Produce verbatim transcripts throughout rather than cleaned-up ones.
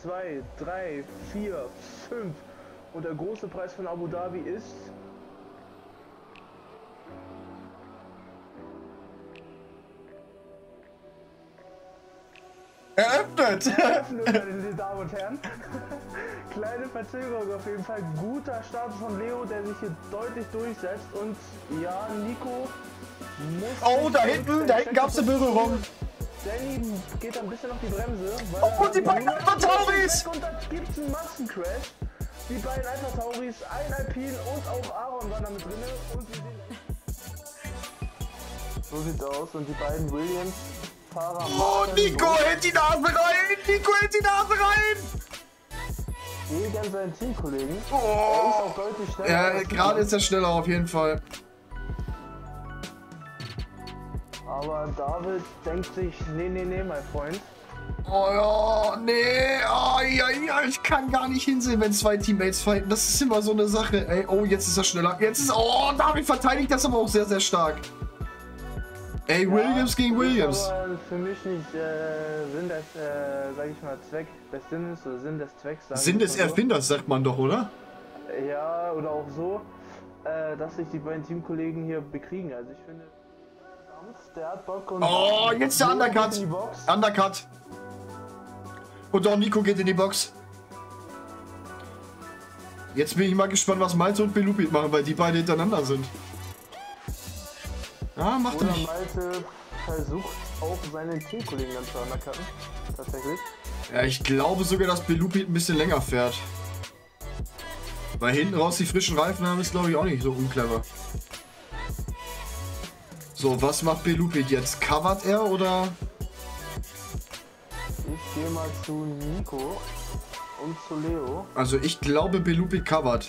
zwei, drei, vier, fünf. Und der große Preis von Abu Dhabi ist... Eröffnet! Eröffnet, meine Damen und Herren. Kleine Verzögerung auf jeden Fall. Guter Start von Leo, der sich hier deutlich durchsetzt. Und ja, Nico muss... Oh, da hinten, da hinten gab es eine Berührung. Danny geht ein bisschen auf die Bremse. Weil Oh, und die beiden Alpha Tauris! Und dann gibt es einen Massencrash. Die beiden Alpha Tauris, ein Alpin und auch Aaron waren damit drin. Und wir sehen... So sieht's aus. Und die beiden Williams... Fahrer Oh, Nico hält die Nase rein! Nico hält die Nase rein! Gegen seinen Teamkollegen. Oh. Er ist auch deutlich schneller. Ja, gerade ist er schneller auf jeden Fall. Aber David denkt sich, nee, nee, nee, mein Freund. Oh ja, nee, oh, ja, ja, ich kann gar nicht hinsehen, wenn zwei Teammates fighten. Das ist immer so eine Sache. Ey, oh, jetzt ist er schneller. Jetzt ist, oh, David verteidigt das aber auch sehr, sehr stark. Ey, ja, Williams gegen Williams. Aber für mich nicht äh, Sinn des, äh, sag ich mal, Zweck des Sinnes oder Sinn des Zwecks. Sinn des Erfinders, sagt man doch, oder? Ja, oder auch so, äh, dass sich die beiden Teamkollegen hier bekriegen. Also ich finde, der hat Bock und... Oh, jetzt der Undercut. Undercut. Und auch Nico geht in die Box. Jetzt bin ich mal gespannt, was Malte und Belupit machen, weil die beide hintereinander sind. Ja, macht er nicht. Malte versucht auch seinen Teamkollegen dann zu undercutten. Tatsächlich. Ja, ich glaube sogar, dass Belupit ein bisschen länger fährt. Weil hinten raus die frischen Reifen haben, ist glaube ich auch nicht so unclever. So, was macht Belupit jetzt? Covert er oder? Ich gehe mal zu Nico und zu Leo. Also ich glaube Belupit covert.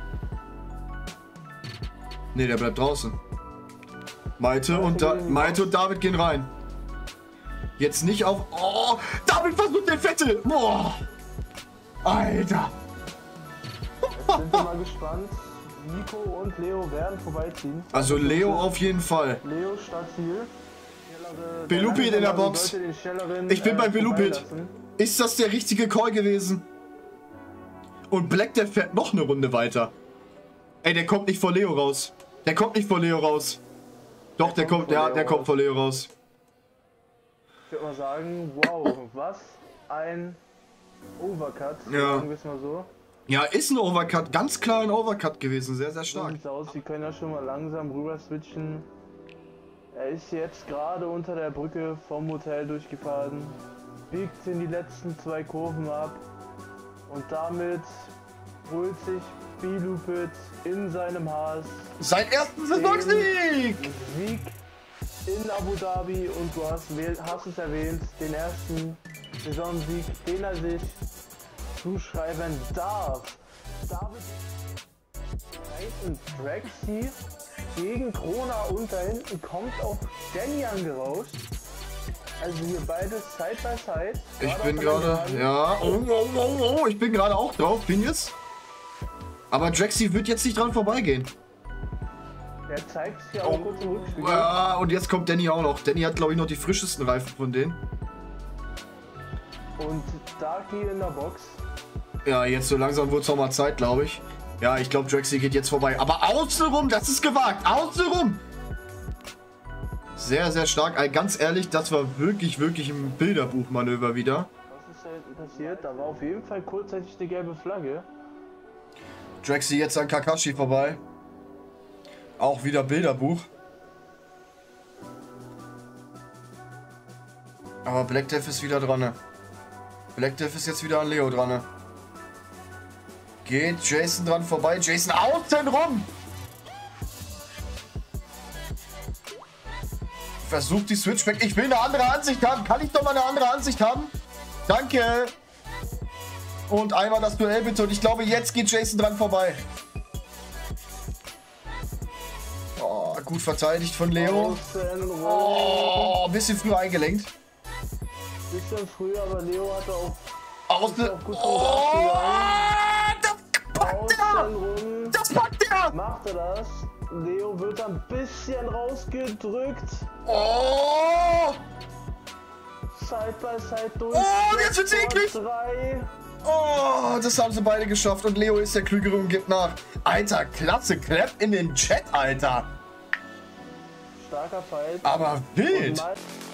Ne, der bleibt draußen. Malte und, da Malte und David gehen rein. Jetzt nicht auf... Oh, David versucht den Vettel. Boah. Alter. Jetzt sind wir mal gespannt. Nico und Leo werden vorbeiziehen. Also Leo auf jeden Fall. Leo Startziel. Belupit in der Box. Ich bin bei Belupit. Ist das der richtige Call gewesen? Und Black, der fährt noch eine Runde weiter. Ey, der kommt nicht vor Leo raus. Der kommt nicht vor Leo raus. Doch, der, der kommt, ja, der kommt vor Leo raus. Ich würde mal sagen, wow, was ein Overcut. Ja. Sagen wir es mal so. Ja, ist ein Overcut. Ganz klar ein Overcut gewesen. Sehr, sehr stark. So sieht's aus. Sie können ja schon mal langsam rüber switchen. Er ist jetzt gerade unter der Brücke vom Hotel durchgefahren. Biegt in die letzten zwei Kurven ab. Und damit holt sich Belupit in seinem Haas sein ersten Saisonsieg! Sieg in Abu Dhabi, und du hast, hast es erwähnt, den ersten Saisonsieg, den er sich zuschreiben darf. David und Draxi gegen Krona, und da hinten kommt auch Danny angerauscht. Also hier beides Side by Side. Ich bin gerade, ja, oh, oh, oh, oh, ich bin gerade auch drauf, bin jetzt. Aber Draxi wird jetzt nicht dran vorbeigehen. Der zeigt sich ja auch oh, kurz im Rückspiegel. Ja, und jetzt kommt Danny auch noch. Danny hat, glaube ich, noch die frischesten Reifen von denen. Und Darky in der Box. Ja, jetzt so langsam wird es auch mal Zeit, glaube ich. Ja, ich glaube, Draxi geht jetzt vorbei. Aber außenrum, das ist gewagt. Außenrum! Sehr, sehr stark. Also ganz ehrlich, das war wirklich, wirklich ein Bilderbuchmanöver wieder. Was ist da passiert? Da war auf jeden Fall kurzzeitig eine gelbe Flagge. Draxi jetzt an Kakashi vorbei. Auch wieder Bilderbuch. Aber Black Death ist wieder dran. Black Death ist jetzt wieder an Leo dran. Geht Jason dran vorbei. Jason außen rum. Versucht die Switchback. Ich will eine andere Ansicht haben. Kann ich doch mal eine andere Ansicht haben? Danke. Und einmal das Duell bitte. Und ich glaube, jetzt geht Jason dran vorbei. Oh, gut verteidigt von Leo. Oh, ein bisschen früh eingelenkt. Bisschen früh, aber Leo hatte auch... Außen. Oh, das packt er. Das packt er. Macht er das? Leo wird ein bisschen rausgedrückt. Oh. Side by Side durch. Oh, jetzt wird's eklig! Oh, das haben sie beide geschafft und Leo ist der Klügere und gibt nach. Alter, klasse, Clap in den Chat, Alter. Starker Fight. Aber wild.